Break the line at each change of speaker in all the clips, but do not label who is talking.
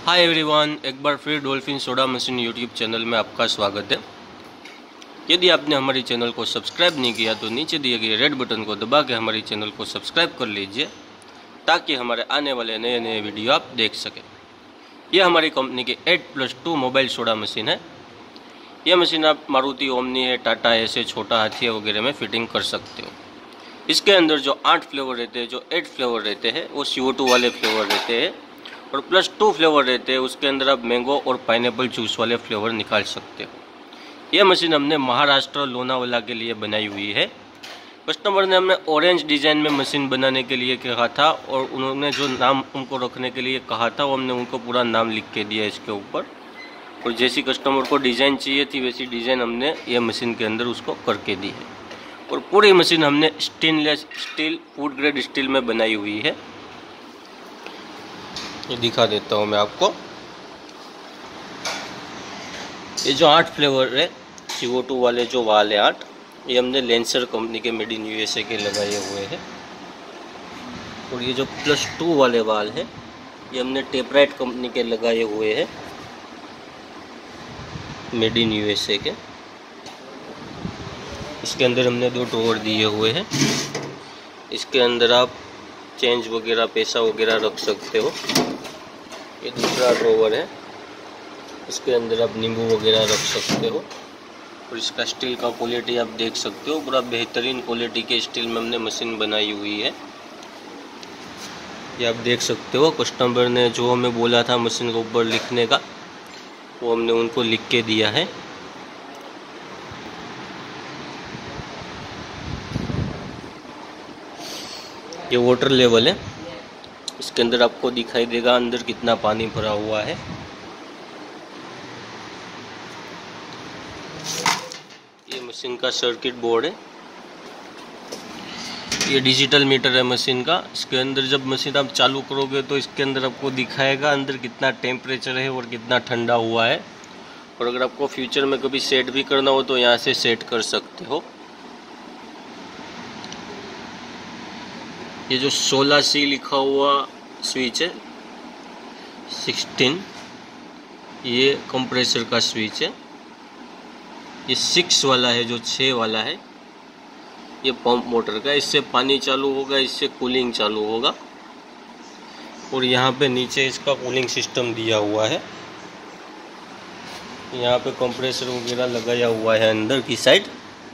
Hi everyone, एक बार फिर dolphin soda machine YouTube channel में आपका स्वागत है। यदि आपने हमारे चैनल को सब्सक्राइब नहीं किया तो नीचे दिए गए रेड बटन को दबा के हमारे चैनल को सब्सक्राइब कर लीजिए ताकि हमारे आने वाले नए नए वीडियो आप देख सकें। यह हमारी कंपनी की 8+2 मोबाइल सोडा मशीन है। यह मशीन आप मारुति, ओमनी है, टाटा ऐसे छोटा हाथिया वगैरह में फिटिंग कर सकते हो। इसके अंदर जो 8 फ्लेवर रहते हैं, जो 8 फ्लेवर रहते हैं वो CO2 वाले फ्लेवर रहते हैं और +2 फ्लेवर रहते हैं। उसके अंदर आप मैंगो और पाइनएप्पल जूस वाले फ्लेवर निकाल सकते हो। यह मशीन हमने महाराष्ट्र लोनावाला के लिए बनाई हुई है। कस्टमर ने हमें ऑरेंज डिज़ाइन में मशीन बनाने के लिए कहा था और उन्होंने जो नाम उनको रखने के लिए कहा था वो हमने उनको पूरा नाम लिख के दिया इसके ऊपर। और जैसी कस्टमर को डिज़ाइन चाहिए थी वैसी डिज़ाइन हमने ये मशीन के अंदर उसको करके दी है। और पूरी मशीन हमने stainless steel, food grade steel में बनाई हुई है। ये दिखा देता हूँ मैं आपको। ये जो 8 फ्लेवर है CO2 वाले जो वाल है 8, ये हमने लेंसर कंपनी के मेड इन USA के लगाए हुए हैं। और ये जो +2 वाले वाल है ये हमने टेपराइट कंपनी के लगाए हुए हैं, मेड इन USA के। इसके अंदर हमने 2 ड्रॉवर दिए हुए हैं। इसके अंदर आप चेंज वगैरह, पैसा वगैरह रख सकते हो। ये दूसरा ड्रॉवर है, इसके अंदर आप नींबू वगैरह रख सकते हो। और इसका स्टील का क्वालिटी आप देख सकते हो, पूरा बेहतरीन क्वालिटी के स्टील में हमने मशीन बनाई हुई है। ये आप देख सकते हो। कस्टमर ने जो हमें बोला था मशीन के ऊपर लिखने का वो हमने उनको लिख के दिया है। ये वाटर लेवल है, इसके अंदर आपको दिखाई देगा अंदर कितना पानी भरा हुआ है। ये मशीन का सर्किट बोर्ड है। ये डिजिटल मीटर है मशीन का। इसके अंदर जब मशीन आप चालू करोगे तो इसके अंदर आपको दिखाएगा अंदर कितना टेम्परेचर है और कितना ठंडा हुआ है। और अगर आपको फ्यूचर में कभी सेट भी करना हो तो यहाँ से सेट कर सकते हो। ये जो 16C लिखा हुआ स्विच है 16, ये कंप्रेसर का स्विच है। ये 6 वाला है, जो 6 वाला है ये पंप मोटर का। इससे पानी चालू होगा, इससे कूलिंग चालू होगा। और यहाँ पे नीचे इसका कूलिंग सिस्टम दिया हुआ है। यहाँ पे कंप्रेसर वगैरह लगाया हुआ है अंदर की साइड।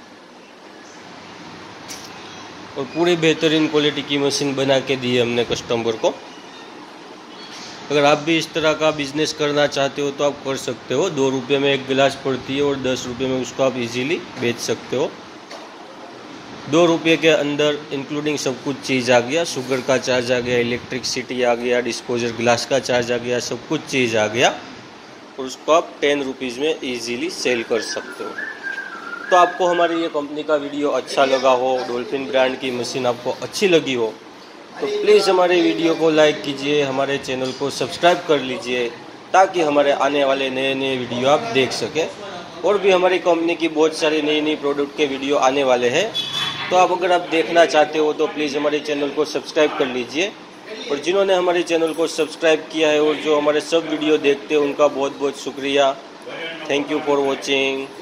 और पूरी बेहतरीन क्वालिटी की मशीन बना के दी है हमने कस्टमर को। अगर आप भी इस तरह का बिजनेस करना चाहते हो तो आप कर सकते हो। 2 रुपये में 1 गिलास पड़ती है और 10 रुपये में उसको आप इजीली बेच सकते हो। 2 रुपये के अंदर इंक्लूडिंग सब कुछ चीज़ आ गया। शुगर का चार्ज आ गया, इलेक्ट्रिसिटी आ गया, डिस्पोजर ग्लास का चार्ज आ गया, सब कुछ चीज़ आ गया। और उसको आप 10 रुपीज़ में ईजीली सेल कर सकते हो। तो आपको हमारी ये कंपनी का वीडियो अच्छा लगा हो, डॉल्फिन ब्रांड की मशीन आपको अच्छी लगी हो तो प्लीज़ हमारे वीडियो को लाइक कीजिए, हमारे चैनल को सब्सक्राइब कर लीजिए ताकि हमारे आने वाले नए नए वीडियो आप देख सकें। और भी हमारी कंपनी की बहुत सारी नई नई प्रोडक्ट के वीडियो आने वाले हैं, तो आप अगर आप देखना चाहते हो तो प्लीज़ हमारे चैनल को सब्सक्राइब कर लीजिए। और जिन्होंने हमारे चैनल को सब्सक्राइब किया है और जो हमारे सब वीडियो देखते हैं उनका बहुत बहुत शुक्रिया। Thank you for watching.